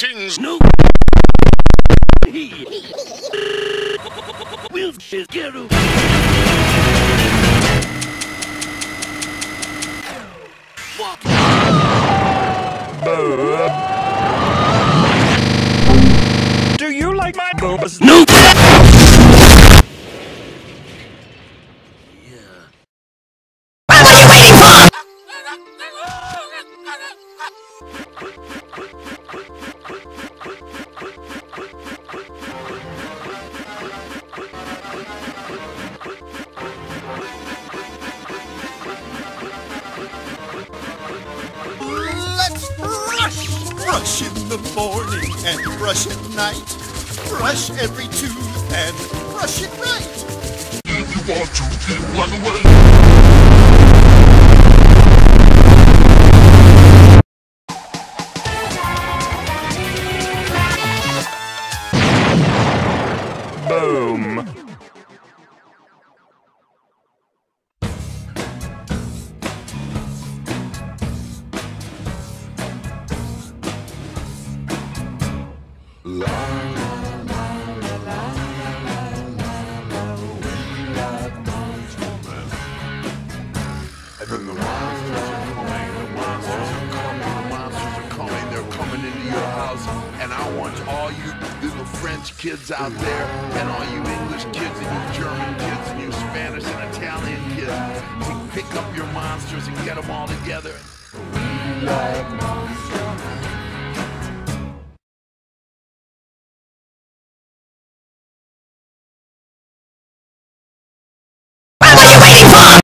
Martians. No. We'll get him. Do you like my boobas? Nope. Brush in the morning and brush at night. Brush every tooth and brush it right. If you want to keep run away. Boom. And then the monsters are coming, they're coming into your house, and I want all you little French kids out there, and all you English kids, and you German kids, and you Spanish and Italian kids, to pick up your monsters and get them all together. We like monsters.